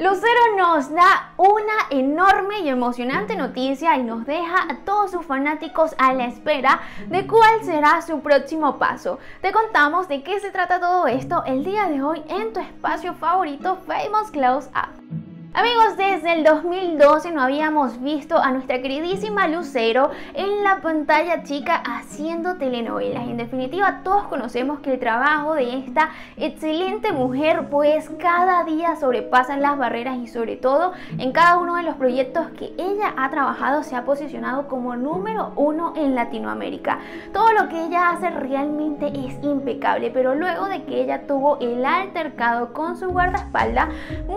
Lucero nos da una enorme y emocionante noticia y nos deja a todos sus fanáticos a la espera de cuál será su próximo paso. Te contamos de qué se trata todo esto el día de hoy en tu espacio favorito Famous Close Up. Amigos, desde el 2012 no habíamos visto a nuestra queridísima Lucero en la pantalla chica haciendo telenovelas. En definitiva, todos conocemos que el trabajo de esta excelente mujer pues cada día sobrepasan las barreras y sobre todo en cada uno de los proyectos que ella ha trabajado se ha posicionado como número uno en Latinoamérica. Todo lo que ella hace realmente es impecable, pero luego de que ella tuvo el altercado con su guardaespaldas,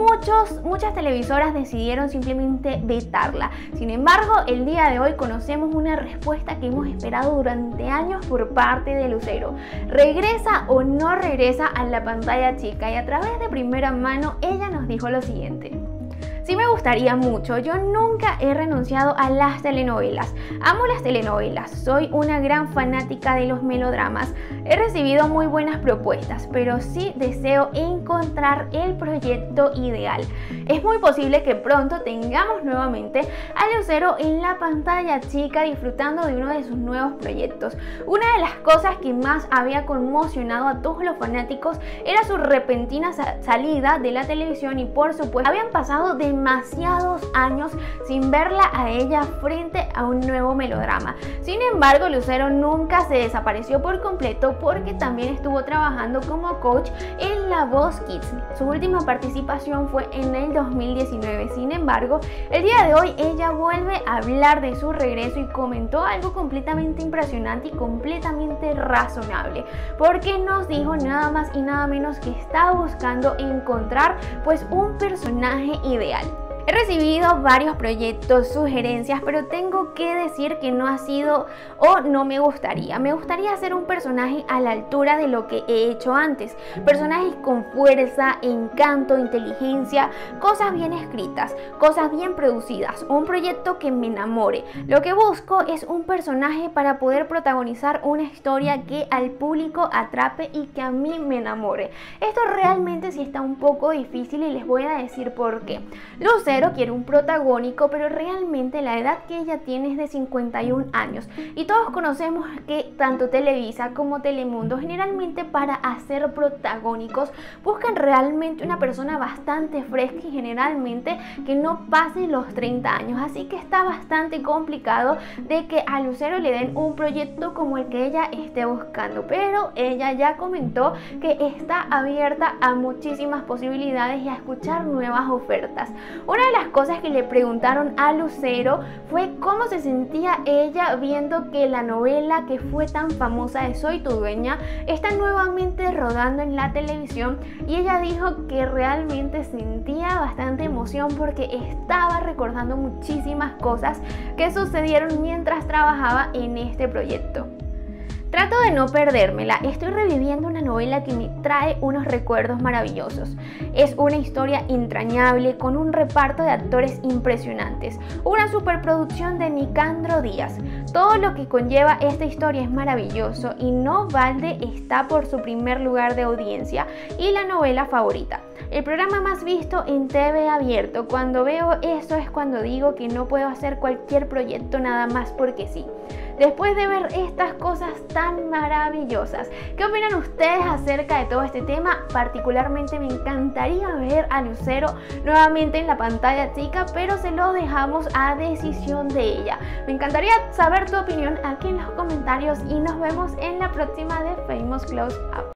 muchas televisoras decidieron simplemente vetarla. Sin embargo, el día de hoy conocemos una respuesta que hemos esperado durante años por parte de Lucero. ¿Regresa o no regresa a la pantalla chica? Y a través de primera mano ella nos dijo lo siguiente: sí me gustaría mucho, yo nunca he renunciado a las telenovelas, amo las telenovelas, soy una gran fanática de los melodramas, he recibido muy buenas propuestas, pero sí deseo encontrar el proyecto ideal. Es muy posible que pronto tengamos nuevamente a Lucero en la pantalla chica disfrutando de uno de sus nuevos proyectos. Una de las cosas que más había conmocionado a todos los fanáticos era su repentina salida de la televisión y por supuesto habían pasado demasiados años sin verla a ella frente a un nuevo melodrama. Sin embargo, Lucero nunca se desapareció por completo porque también estuvo trabajando como coach en La Voz Kids. Su última participación fue en el 2019. Sin embargo, el día de hoy ella vuelve a hablar de su regreso y comentó algo completamente impresionante y completamente razonable, porque nos dijo nada más y nada menos que estaba buscando encontrar pues un personaje ideal. He recibido varios proyectos, sugerencias, pero tengo que decir que no ha sido o no me gustaría. Me gustaría hacer un personaje a la altura de lo que he hecho antes. Personajes con fuerza, encanto, inteligencia, cosas bien escritas, cosas bien producidas, un proyecto que me enamore. Lo que busco es un personaje para poder protagonizar una historia que al público atrape y que a mí me enamore. Esto realmente sí está un poco difícil y les voy a decir por qué. Lucero quiere un protagónico, pero realmente la edad que ella tiene es de 51 años y todos conocemos que tanto Televisa como Telemundo generalmente para hacer protagónicos buscan realmente una persona bastante fresca y generalmente que no pase los 30 años, así que está bastante complicado de que a Lucero le den un proyecto como el que ella esté buscando, pero ella ya comentó que está abierta a muchísimas posibilidades y a escuchar nuevas ofertas. Una de las cosas que le preguntaron a Lucero fue cómo se sentía ella viendo que la novela que fue tan famosa de Soy tu dueña está nuevamente rodando en la televisión, y ella dijo que realmente sentía bastante emoción porque estaba recordando muchísimas cosas que sucedieron mientras trabajaba en este proyecto. Trato de no perdérmela, estoy reviviendo una novela que me trae unos recuerdos maravillosos. Es una historia entrañable con un reparto de actores impresionantes, una superproducción de Nicandro Díaz. Todo lo que conlleva esta historia es maravilloso y no balde está por su primer lugar de audiencia y la novela favorita. El programa más visto en TV abierto. Cuando veo eso es cuando digo que no puedo hacer cualquier proyecto nada más porque sí. Después de ver estas cosas tan maravillosas, ¿qué opinan ustedes acerca de todo este tema? Particularmente me encantaría ver a Lucero nuevamente en la pantalla chica, pero se lo dejamos a decisión de ella. Me encantaría saber tu opinión aquí en los comentarios y nos vemos en la próxima de Famous Close Up.